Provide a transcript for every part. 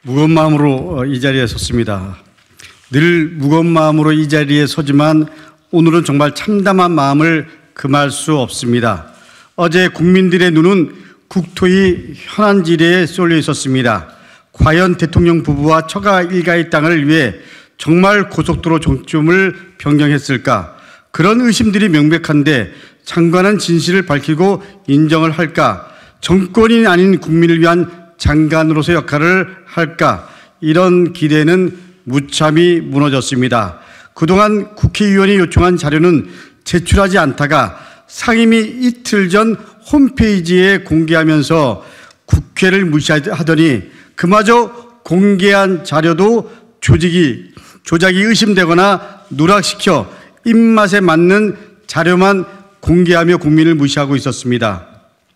무거운 마음으로 이 자리에 섰습니다. 늘 무거운 마음으로 이 자리에 서지만 오늘은 정말 참담한 마음을 금할 수 없습니다. 어제 국민들의 눈은 국토의 현안지리에 쏠려 있었습니다. 과연 대통령 부부와 처가 일가의 땅을 위해 정말 고속도로 종점을 변경했을까? 그런 의심들이 명백한데 장관은 진실을 밝히고 인정을 할까? 정권이 아닌 국민을 위한 장관으로서 역할을 할까? 이런 기대는 무참히 무너졌습니다. 그동안 국회의원이 요청한 자료는 제출하지 않다가 상임위 이틀 전 홈페이지에 공개하면서 국회를 무시하더니 그마저 공개한 자료도 조작이 의심되거나 누락시켜 입맛에 맞는 자료만 공개하며 국민을 무시하고 있었습니다.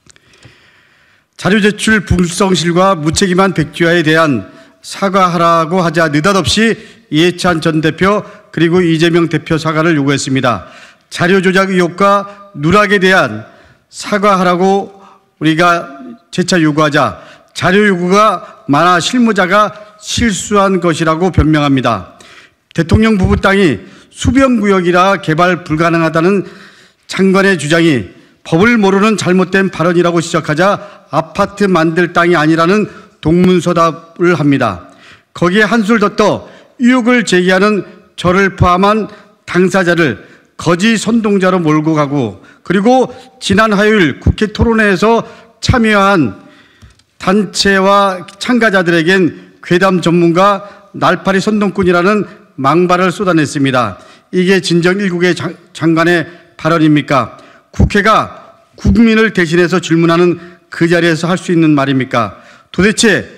자료 제출 불성실과 무책임한 백지화에 대한 사과하라고 하자 느닷없이 이해찬 전 대표 그리고 이재명 대표 사과를 요구했습니다. 자료 조작 의혹과 누락에 대한 사과하라고 우리가 재차 요구하자 자료 요구가 많아 실무자가 실수한 것이라고 변명합니다. 대통령 부부 땅이 수변구역이라 개발 불가능하다는 장관의 주장이 법을 모르는 잘못된 발언이라고 지적하자 아파트 만들 땅이 아니라는 동문서답을 합니다. 거기에 한술 더 떠 의혹을 제기하는 저를 포함한 당사자를 거짓 선동자로 몰고 가고 그리고 지난 화요일 국회 토론회에서 참여한 단체와 참가자들에겐 괴담 전문가 날파리 선동꾼이라는 망발을 쏟아냈습니다. 이게 진정 일국의 장관의 발언입니까? 국회가 국민을 대신해서 질문하는 그 자리에서 할 수 있는 말입니까? 도대체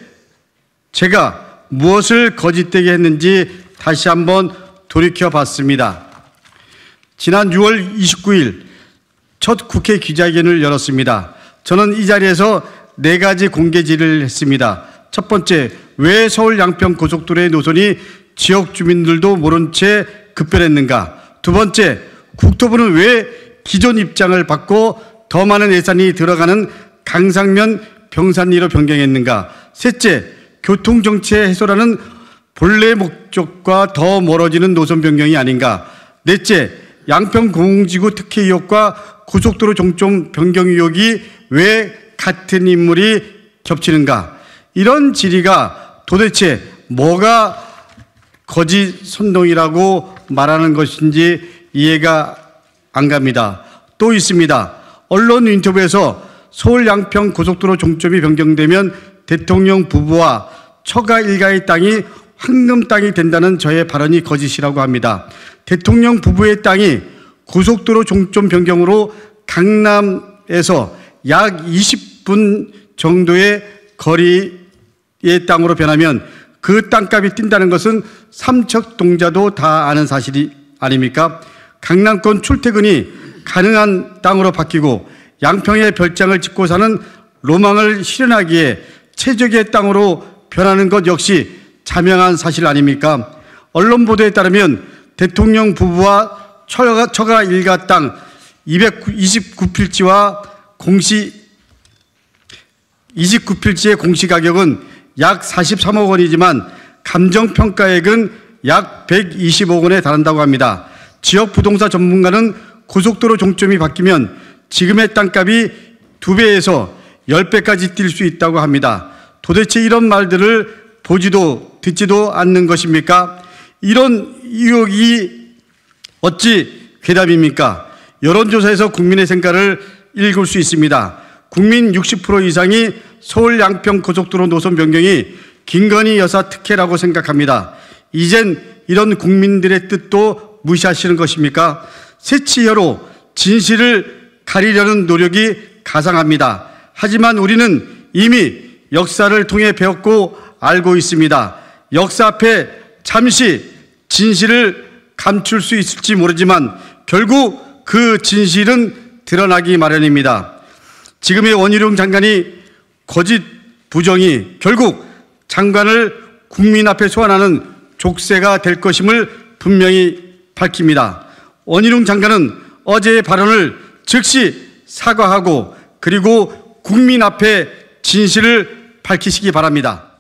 제가 무엇을 거짓되게 했는지 다시 한번 돌이켜 봤습니다. 지난 6월 29일 첫 국회 기자회견을 열었습니다. 저는 이 자리에서 4가지 공개 질의를 했습니다. 첫 번째, 왜 서울 양평 고속도로의 노선이 지역 주민들도 모른 채 급변했는가? 두 번째, 국토부는 왜 기존 입장을 바꿔 더 많은 예산이 들어가는 강상면 병산리로 변경했는가? 셋째, 교통정체 해소라는 본래 목적과 더 멀어지는 노선 변경이 아닌가? 넷째, 양평 공공지구 특혜 의혹과 고속도로 종점 변경 의혹이 왜 같은 인물이 겹치는가? 이런 질의가 도대체 뭐가 거짓 선동이라고 말하는 것인지 이해가 안 갑니다. 또 있습니다. 언론 인터뷰에서 서울 양평 고속도로 종점이 변경되면 대통령 부부와 처가 일가의 땅이 황금 땅이 된다는 저의 발언이 거짓이라고 합니다. 대통령 부부의 땅이 고속도로 종점 변경으로 강남에서 약 20분 정도의 거리의 땅으로 변하면 그 땅값이 뛴다는 것은 삼척동자도 다 아는 사실이 아닙니까? 강남권 출퇴근이 가능한 땅으로 바뀌고 양평에 별장을 짓고 사는 로망을 실현하기에 최적의 땅으로 변하는 것 역시 자명한 사실 아닙니까? 언론 보도에 따르면 대통령 부부와 처가 일가 땅 229필지와 29필지의 공시가격은 약 43억 원이지만 감정평가액은 약 120억 원에 달한다고 합니다. 지역 부동산 전문가는 고속도로 종점이 바뀌면 지금의 땅값이 2배에서 10배까지 뛸 수 있다고 합니다. 도대체 이런 말들을 보지도 듣지도 않는 것입니까? 이런 의혹이 어찌 괴담입니까? 여론조사에서 국민의 생각을 읽을 수 있습니다. 국민 60% 이상이 서울 양평 고속도로 노선 변경이 김건희 여사 특혜라고 생각합니다. 이젠 이런 국민들의 뜻도 무시하시는 것입니까? 새치혀로 진실을 가리려는 노력이 가상합니다. 하지만 우리는 이미 역사를 통해 배웠고 알고 있습니다. 역사 앞에 잠시 진실을 감출 수 있을지 모르지만 결국 그 진실은 드러나기 마련입니다. 지금의 원희룡 장관이 거짓 부정이 결국 장관을 국민 앞에 소환하는 족쇄가 될 것임을 분명히 밝힙니다. 원희룡 장관은 어제의 발언을 즉시 사과하고 그리고 국민 앞에 진실을 밝히시기 바랍니다.